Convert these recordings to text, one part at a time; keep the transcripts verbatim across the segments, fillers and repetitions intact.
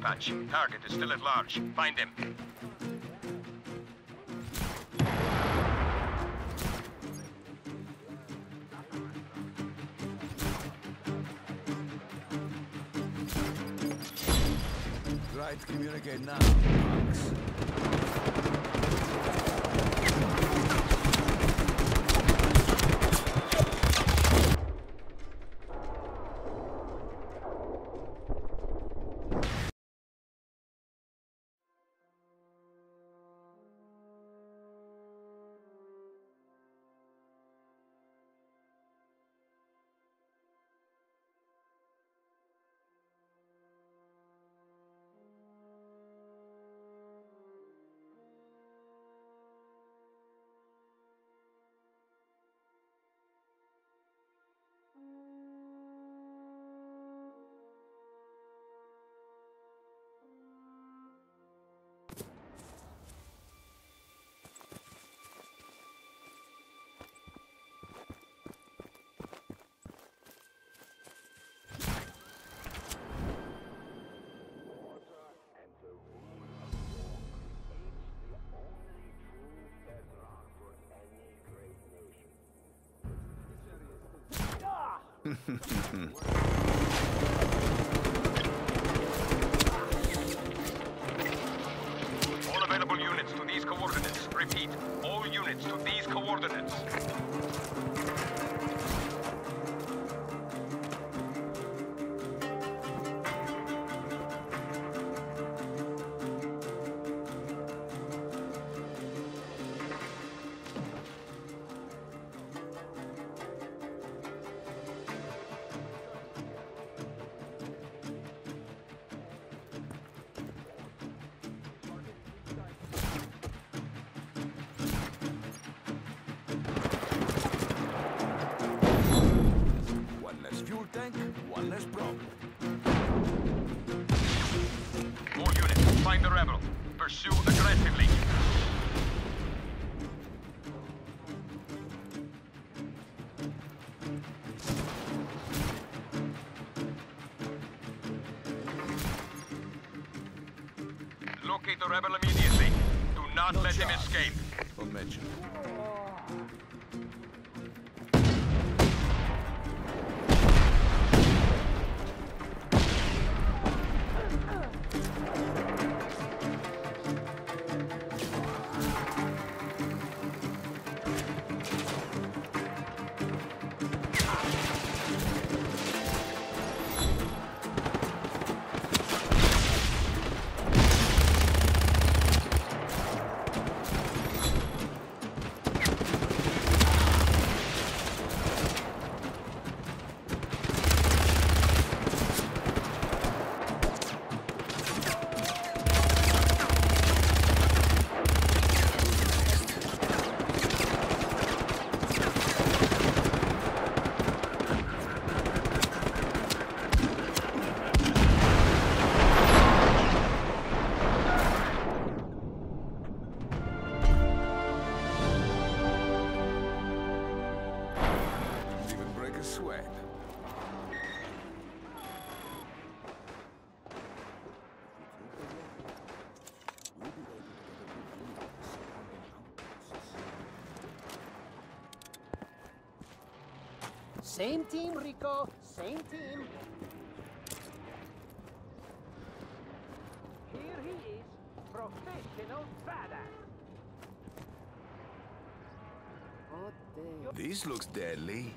deathmatch. Target is still at large. Find him. Try to communicate now, punks. All available units to these coordinates. Repeat, all units to these coordinates. One less problem. More units. Find the rebel. Pursue aggressively. Locate the rebel immediately. Do not No let charge. him escape. Don't mention it. Same team, Rico. Same team. Here he is, professional badass. This looks deadly.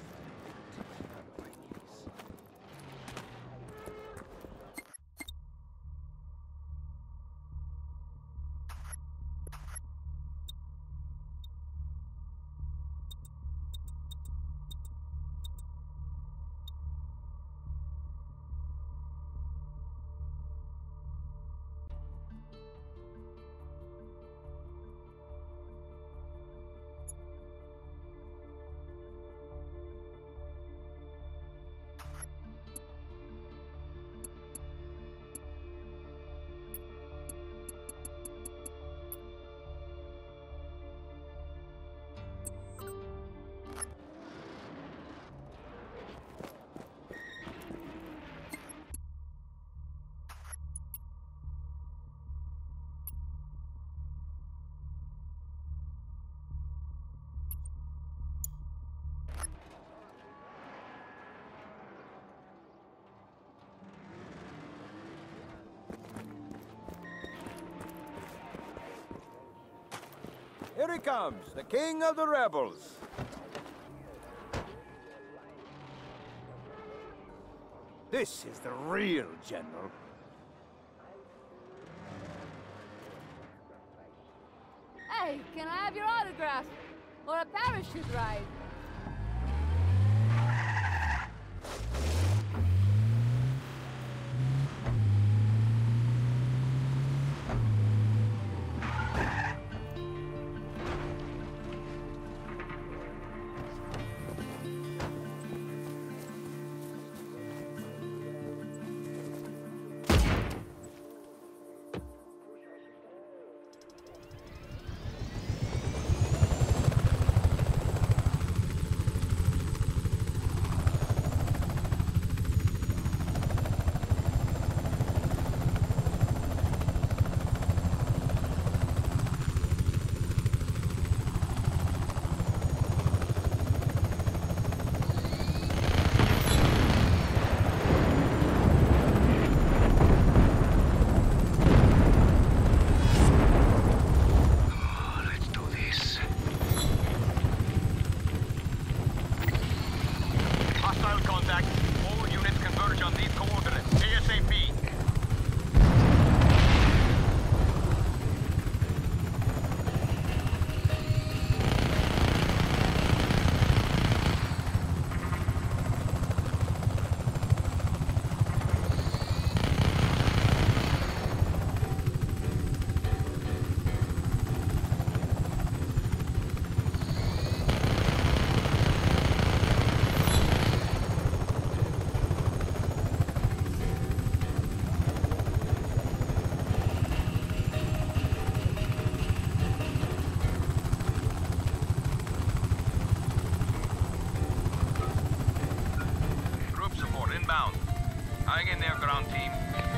Here he comes, the king of the rebels. This is the real general. Hey, can I have your autograph? Or a parachute ride? Hang in there, ground team.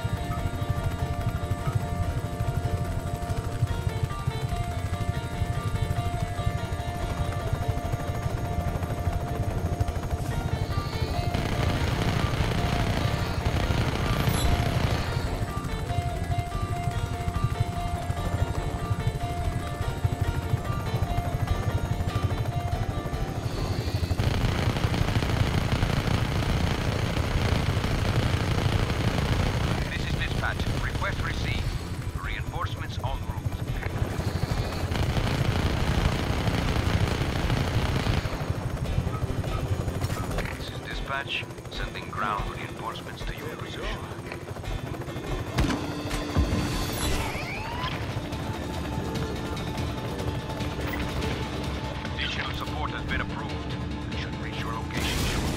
Sending ground reinforcements to your position. Additional support has been approved. It should reach your location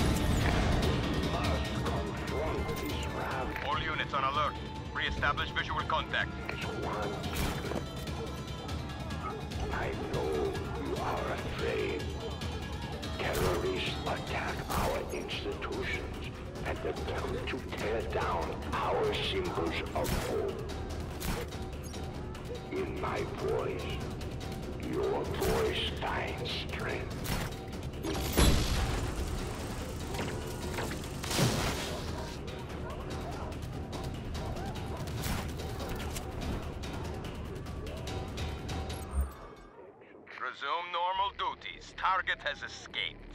shortly. All units on alert. Re-establish visual contact. I know you are afraid. Terrorists attack our institutions and attempt to tear down our symbols of hope. In my voice, your voice finds strength. Resume normal duties. Target has escaped.